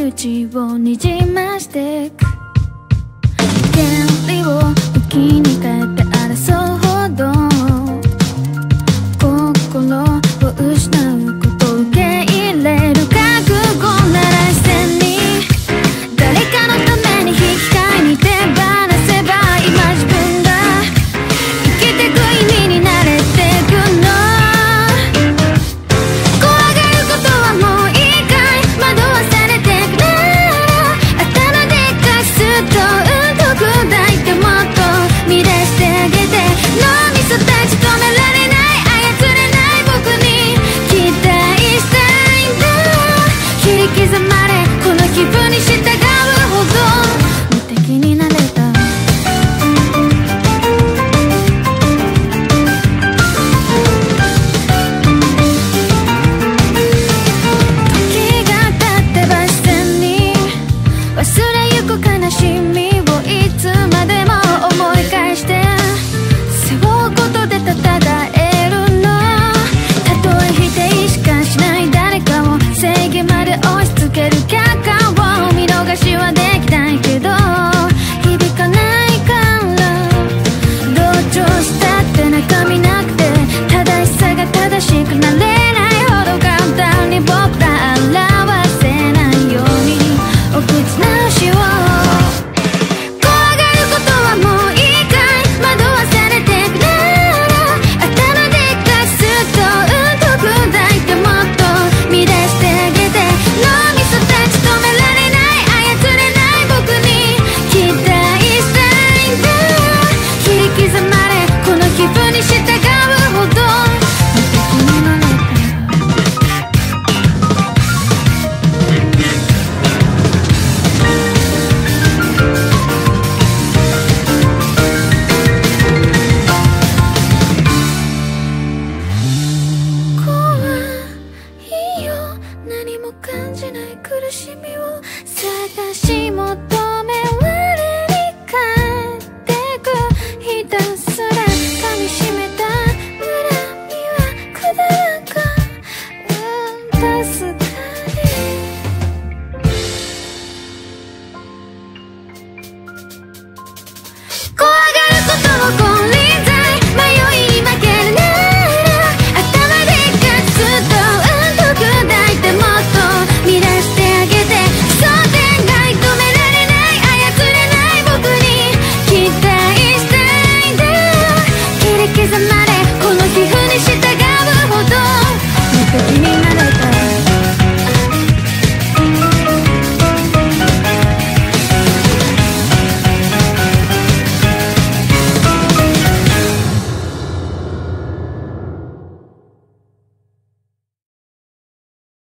口をにじましてく権利を武器に変えて争うほど心を失うことを受け入れる覚悟なら視線に誰かのために引き換えに手放せば今自分が生きてく意味になれてくの怖がることはもういいかい惑わされてくなら頭でかくすっと特大ってもっと見出してあげて脳みそ立ち止められない操れない僕に期待したいんだ切り刻まれこの気分に従うほど無敵になれた時が経ってば視線に忘れゆく悲しみをいつまでも思い返して背負うことで戦えるのたとえ否定しかしない誰かを正義まで押し付ける結果を見逃しはできないけど響かないから同調して